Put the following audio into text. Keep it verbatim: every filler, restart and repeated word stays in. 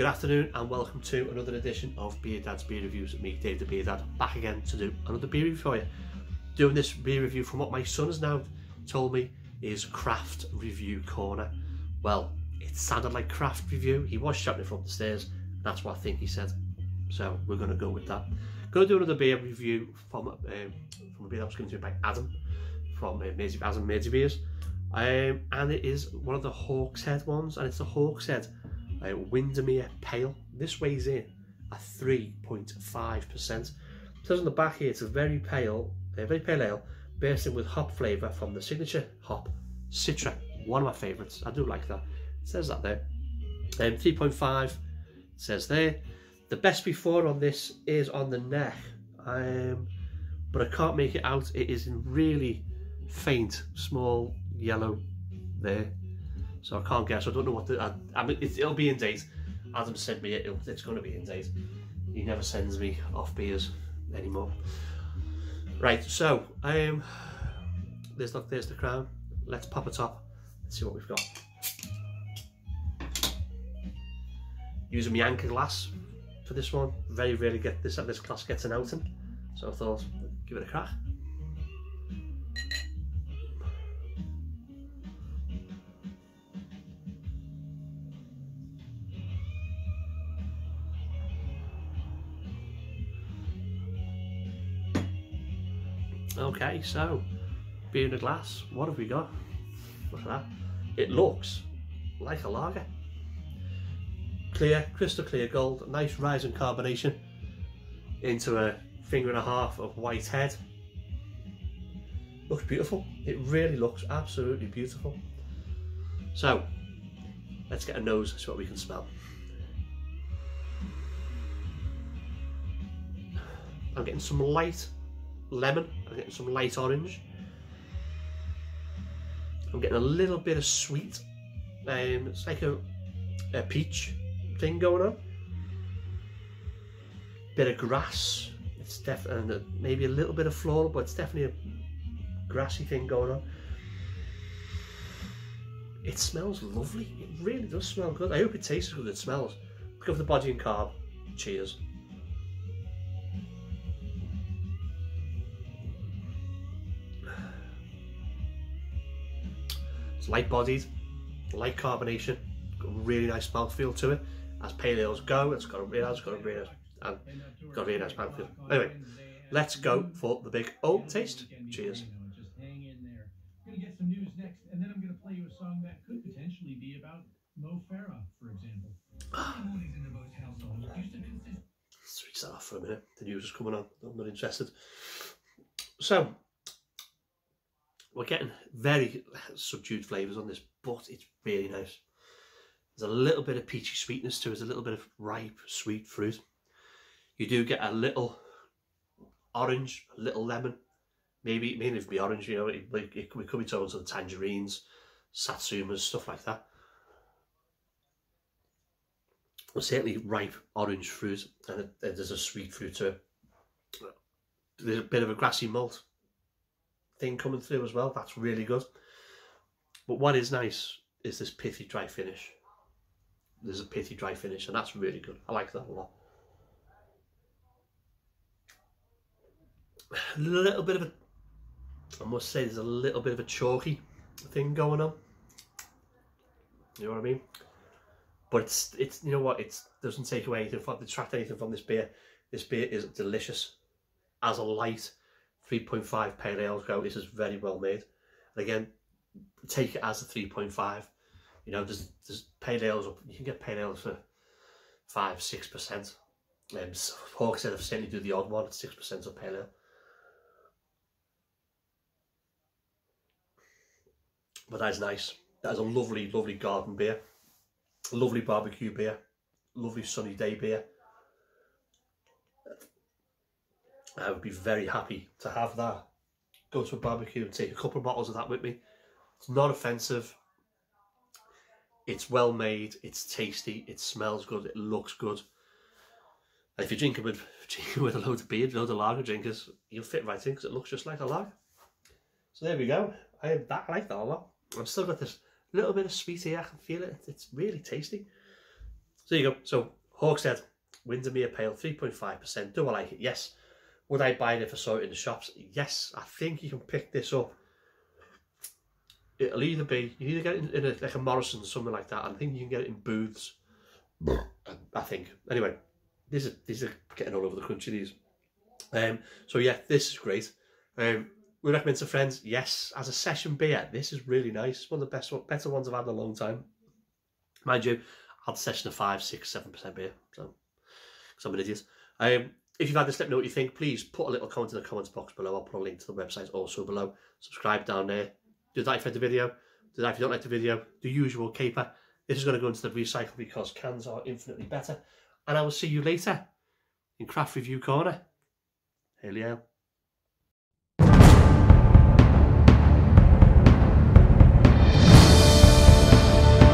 Good afternoon and welcome to another edition of Beer Dad's Beer Reviews with me, Dave the Beer Dad, back again to do another beer review for you. Doing this beer review from what my son has now told me is Craft Review Corner. Well, it sounded like Craft Review. He was shouting it from the stairs. That's what I think he said. So we're going to go with that. Going to do another beer review from, um, from a beer that was given to me by Adam from uh, Mersey, Adam Mersey Beers. Um, and it is one of the Hawkshead ones, and it's the Hawkshead Uh, Windermere Pale. This weighs in at three point five percent. It says on the back here it's a very pale, a very pale ale, bursting with hop flavour from the signature hop Citra. One of my favourites. I do like that. It says that there. Um, three point five. It says there. The best before on this is on the neck, um, but I can't make it out. It is in really faint, small yellow there. So I can't guess. I don't know what the. I, I mean, it, it'll be in date. Adam sent me it. It'll, it's going to be in date. He never sends me off beers anymore. Right. So um, there's look. There's the crown. Let's pop a top. Let's see what we've got. Using my anchor glass for this one. Very rarely get this. This glass gets an outing. So I thought, give it a crack. Okay, so beer in a glass, what have we got? Look at that. It looks like a lager. Clear, crystal clear gold, nice rise in carbonation into a finger and a half of white head. Looks beautiful. It really looks absolutely beautiful. So let's get a nose, see what we can smell. I'm getting some light lemon, I'm getting some light orange, I'm getting a little bit of sweet, um, it's like a, a peach thing going on, bit of grass, it's definitely maybe a little bit of floral, but it's definitely a grassy thing going on. It smells lovely, it really does smell good. I hope it tastes as good as it smells. Go for the body and carb. Cheers. It's light bodied, light carbonation, got a really nice mouthfeel to it. As pale ales go, it's got a really, it's got a really nice, and got a really nice mouthfeel. Anyway, let's go for the big old taste. Cheers. Just hang in there. We're gonna get some news next, and then I'm gonna play you a song that could potentially be about Mo Farah, for example. Switch that off for a minute. The news is coming on. I'm not interested. So we're getting very subdued flavours on this, but it's really nice. There's a little bit of peachy sweetness to it, there's a little bit of ripe, sweet fruit. You do get a little orange, a little lemon, maybe, maybe it be orange, you know, it, it, it could be tones of the tangerines, satsumas, stuff like that. Well, certainly ripe orange fruit, and it, there's a sweet fruit to it. There's a bit of a grassy malt thing coming through as well. That's really good. But what is nice is this pithy dry finish. There's a pithy dry finish, and that's really good. I like that a lot. A little bit of a, I must say, there's a little bit of a chalky thing going on. You know what I mean? But it's it's you know what, it doesn't take away anything from, detract anything from this beer. This beer is delicious. As a light three point five pale ales go, this is very well made. And again, take it as a three point five. You know, there's there's pale ales up. You can get pale ales for five, six percent. Um, Hawkshead have certainly do the odd one at six percent of pale ale. But that is nice. That is a lovely, lovely garden beer. Lovely barbecue beer. Lovely sunny day beer. I would be very happy to have that. Go to a barbecue and take a couple of bottles of that with me. It's not offensive. It's well made. It's tasty. It smells good. It looks good. And if you're drinking with, drinking with a load of beer, a load of lager drinkers, you'll fit right in because it looks just like a lager. So there we go. I, that, I like that a lot. I've still got this little bit of sweet here. I can feel it. It's really tasty. So there you go. So Hawkshead Windermere Pale, three point five percent. Do I like it? Yes. Would I buy it if I saw it in the shops? Yes. I think you can pick this up. It'll either be, you either get it in, in a, like a Morrison's, something like that, and I think you can get it in booths. I think. Anyway, these are, these are getting all over the country, these. Um, so yeah, this is great. Um, we recommend to friends. Yes, as a session beer, this is really nice. One of the best, better ones I've had in a long time. Mind you, I had a session of five, six, seven percent beer. So, because I'm an idiot. Um, if you've had this, let me know what you think. Please put a little comment in the comments box below. I'll put a link to the website also below. Subscribe down there. Do that if you like the video. Do that if you don't like the video. The usual caper. This is going to go into the recycle because cans are infinitely better. And I will see you later in Craft Review Corner. Hail, hail.